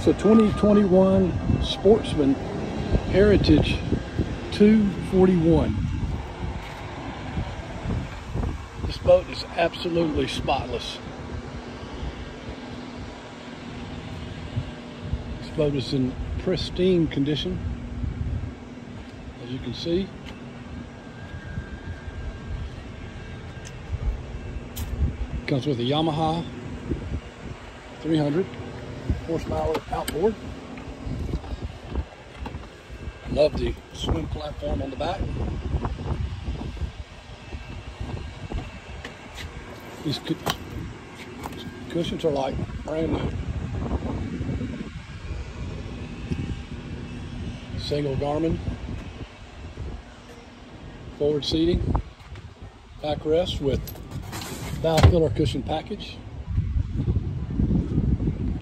It's a 2021 Sportsman Heritage 241. This boat is absolutely spotless. This boat is in pristine condition, as you can see. Comes with a Yamaha 300 horsepower outboard. Love the swim platform on the back. These cushions are like brand new. Single Garmin forward seating, backrest with bow pillar cushion package.